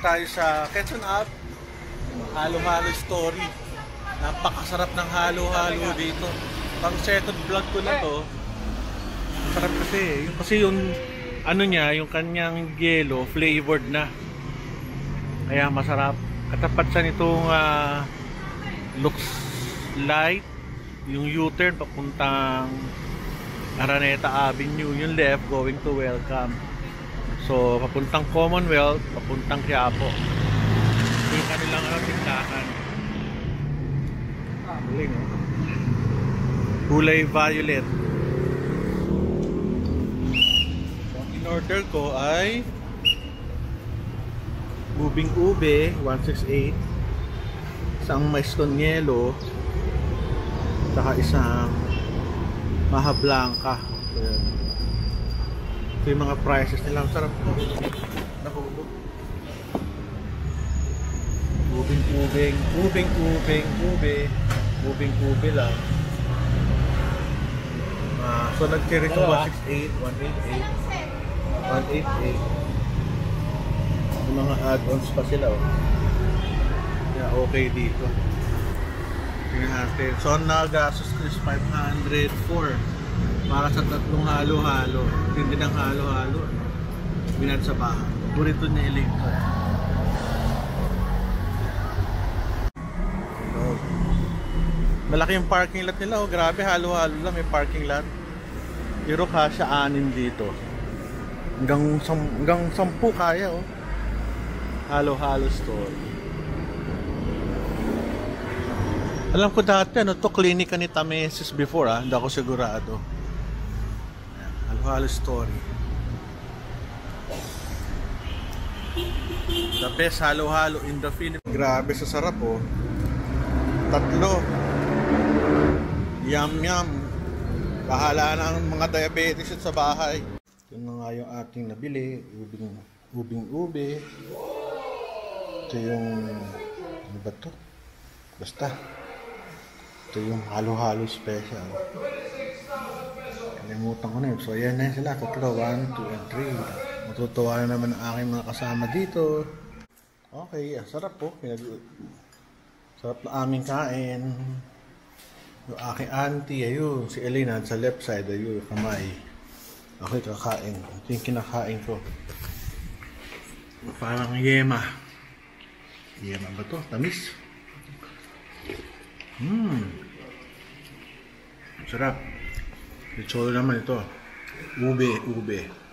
tayo sa Quezon Up. Halo-halo story. Napakasarap ng halo-halo dito. Pang second vlog ko na to. Sarap kasi yung ano niya, yung kanyang yelo flavored na. Kaya masarap. Katapat siya nitong looks light, yung U-turn papuntang Araneta Avenue, yung left going to Welcome. So papuntang Commonwealth, papuntang Quiapo. Yung kanilang tindahan. Galing, oh. Kulay violet. So, in order ko ay ubing ube 168, isang maiston yelo, saka isang maha blanca. So, ito yung mga prices nila. Ang sarap po. Nakubo. Ubing ube lang. So nag-carry to 168, 188. Yung mga add-ons pa sila, oh. Kaya okay dito. Tingnan natin. So nagastos ko is 504 para sa tatlong halo-halo. Hindi ng halo-halo. Binat sa bahay. Burito niya ilig ko. Malaki yung parking lot nila, oh. Grabe, halo-halo lang may parking lot. Pero kasya 6 dito. Hanggang 10 kaya, oh. Halo-halo store. Alam ko dati ano to, klinika ni Tamesis before, hindi ako sigurado. Halo-halo store. The best halo-halo in the Philippines. Grabe sa sarap, oh. 3. Yum yum. Bahala na ang mga diabetes sa bahay. Ito na nga yung ating nabili. Ubing ube. Ito yung ano ba to? Basta ito yung halo-halo special. Kalimutan ko na yun. So ayan na sila. 3, 1, 2, and 3. Matutuwa na naman ang aking mga kasama dito. Okay, sarap po. Sarap na aming kain. Yung aking auntie, ayun, si Elena sa left side, ayun, kamay. Ako'y kakain. Ito yung kinakain ko. Parang yema. Yema ba to? Tamis. Sarap. Lecholo naman ito. Ube.